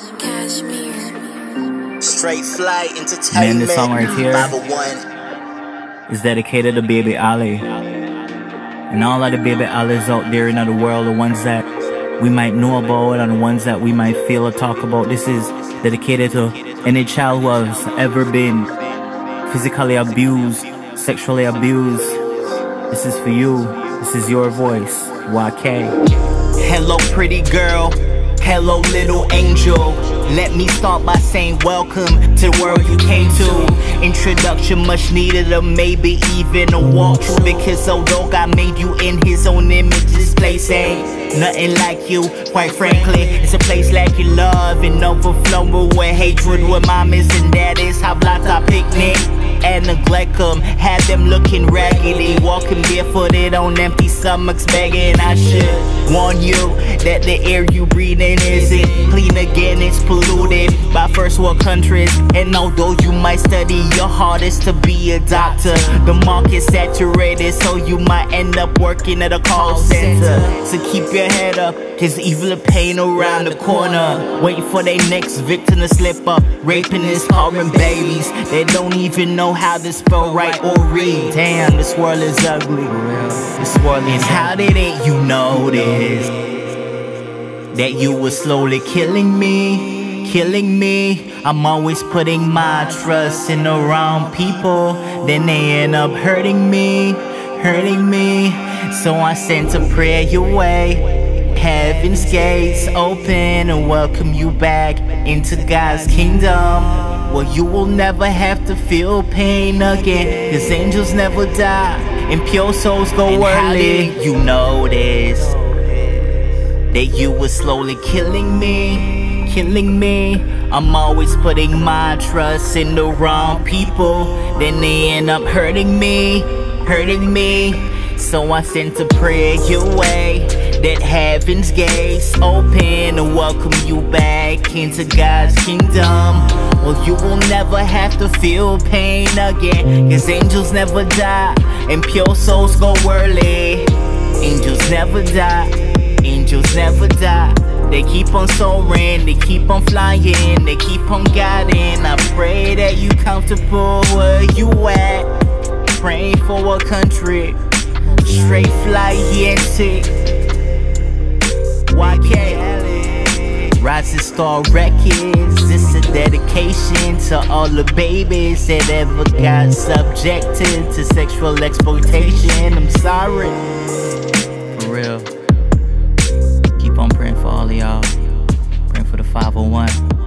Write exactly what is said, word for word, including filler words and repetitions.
Straight Flight Entertainment. Man, this song right here five oh one is dedicated to Baby Ali. And all of the Baby Ali's out there in the world, the ones that we might know about and the ones that we might feel or talk about. This is dedicated to any child who has ever been physically abused, sexually abused. This is for you. This is your voice. Y K. Hello pretty girl, hello little angel. Let me start by saying welcome to the world you came to. Introduction much needed, or maybe even a walkthrough, because although God made you in his own image, this place ain't nothing like you. Quite frankly, it's a place like you love and overflowing with hatred, where mamas and daddies have like a picnic and neglect them, have them looking raggedy, walking barefooted on empty stomachs, begging. I should warn you that the air you breathing isn't clean again, it's polluted by first world countries. And although you might study your hardest to be a doctor, the market's saturated, so you might end up working at a call center. So keep your head up, cause evil and pain around the corner, waiting for their next victim to slip up, raping and scarring babies. They don't even know how to spell right or read. Damn, this world is ugly. This world is. How didn't you notice that you were slowly killing me, killing me? I'm always putting my trust in the wrong people, then they end up hurting me, hurting me. So I sent a prayer your way. Heaven's gates open and welcome you back into God's kingdom. Well, you will never have to feel pain again, cause angels never die and pure souls go and early. How did you notice that you were slowly killing me, killing me? I'm always putting my trust in the wrong people, then they end up hurting me, hurting me. So I sent a prayer your way, that heaven's gates open and welcome you back into God's kingdom. Well, you will never have to feel pain again, cause angels never die and pure souls go early. Angels never die, angels never die. They keep on soaring, they keep on flying, they keep on guiding. I pray that you comfortable where you at, praying for a country. Straight Flight E N T Y K Rising Star Records. This a dedication to all the babies that ever got subjected to sexual exploitation. I'm sorry. For real. Keep on praying for all of y'all. Praying for the five oh one.